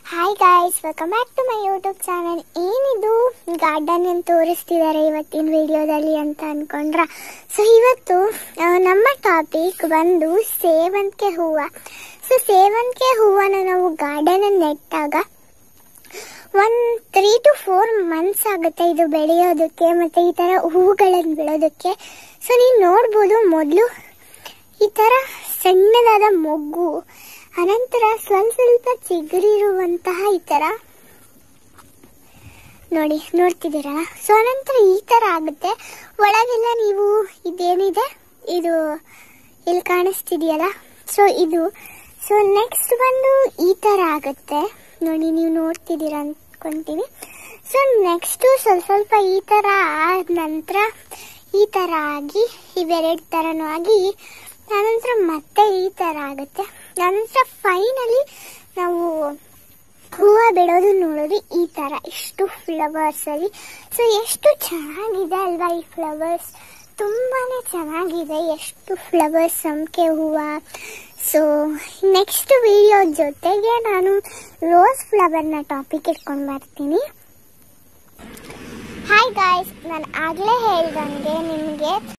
Hi guys, welcome back to my YouTube channel. ಏನಿದು garden ಏನು ತೋರಿಸ್ತಿದ್ದಾರೆ ಇವತ್ತಿನ ವಿಡಿಯೋದಲ್ಲಿ ಅಂತ ಅನ್ಕೊಂಡ್ರ? ಸೊ ಇವತ್ತು ನಮ್ಮ ಟಾಪಿಕ್ ಬಂದು ಸೇವಂತಿಗೆ ಹೂವು. ಸೊ ಸೇವಂತಿಗೆ ಹೂವನ್ನ ನಾವು ಗಾರ್ಡನ್ ನೆಟ್ಟಾಗ 3 to 4 ಮಂತ್ಸ್ ಆಗುತ್ತೆ ಇದು ಬೆಳೆಯೋದಕ್ಕೆ, ಮತ್ತೆ ಈ ತರ ಹೂಗಳನ್ನು ಬಿಡೋದಕ್ಕೆ. ಸೊ ನೀವು ನೋಡ್ಬೋದು, ಮೊದಲು ಈ ತರ ಸಣ್ಣದಾದ ಮೊಗ್ಗು, ಅನಂತರ ಸ್ವಲ್ಪ ಚಿಗುರಿರುವಂತಹ ಈ ತರ ನೋಡ್ತಿದ್ದೀರಲ್ಲ. ಸೊ ಅನಂತರ ಈ ತರ ಆಗುತ್ತೆ. ಒಳಗೆಲ್ಲ ನೀವು ಇದೇನಿದೆ ಇದು ಇಲ್ಲಿ ಕಾಣಿಸ್ತಿದೆಯಲ್ಲ, ಸೊ ಇದು. ಸೊ ನೆಕ್ಸ್ಟ್ ಬಂದು ಈ ತರ ಆಗುತ್ತೆ ನೋಡಿ, ನೀವು ನೋಡ್ತಿದ್ದೀರಾ ಅನ್ಕೊಂತೀವಿ. ಸೊ ನೆಕ್ಸ್ಟ್ ಸ್ವಲ್ಪ ಈ ತರ ಆದ ನಂತರ ಈ ತರ ಆಗಿ ಇವೆರಡು ತರನೂ ಆಗಿ ಆನಂತರ ಮತ್ತೆ ಈ ತರ ಆಗುತ್ತೆ. ಆನಂತರ ಫೈನಲಿ ನಾವು ಹೂವು ಬಿಡೋದು ನೋಡೋದು ಈ ತರ, ಇಷ್ಟು ಫ್ಲವರ್ಸ್ ಅಲ್ಲಿ. ಸೊ ಎಷ್ಟು ಚೆನ್ನಾಗಿದೆ ಅಲ್ವಾ ಈ ಫ್ಲವರ್ಸ್, ತುಂಬಾನೇ ಚೆನ್ನಾಗಿದೆ. ಎಷ್ಟು ಫ್ಲವರ್ಸ್, ಸಂಪಿಗೆ ಹೂವು. ಸೊ ನೆಕ್ಸ್ಟ್ ವಿಡಿಯೋ ಜೊತೆಗೆ ನಾನು ರೋಸ್ ಫ್ಲವರ್ನ ಟಾಪಿಕ್ ಇಟ್ಕೊಂಡು ಬರ್ತೀನಿ. ಹಾಯ್ ಗಾಯ್ಸ್, ನಾನು ಆಗ್ಲೇ ಹೇಳ್ದಂಗೆ ನಿಮಗೆ